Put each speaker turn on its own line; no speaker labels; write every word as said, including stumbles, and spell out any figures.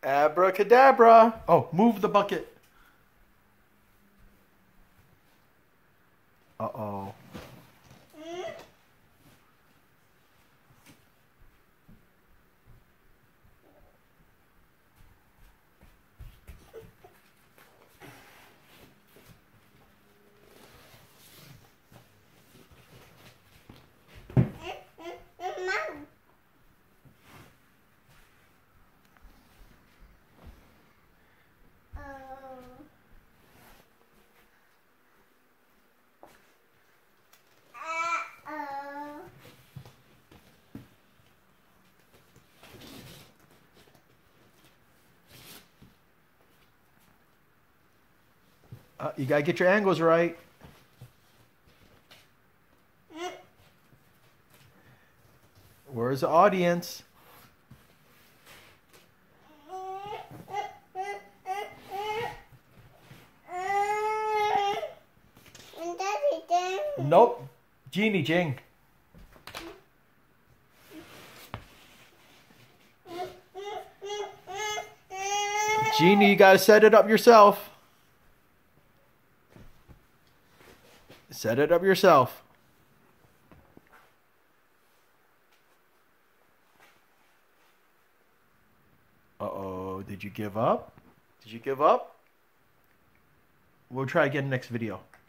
Abracadabra. Oh, move the bucket. Uh-oh. Uh, you gotta get your angles right. Where's the audience? Nope. Genie, Jing. Genie, you gotta set it up yourself. Set it up yourself. Uh-oh, did you give up? Did you give up? We'll try again next video.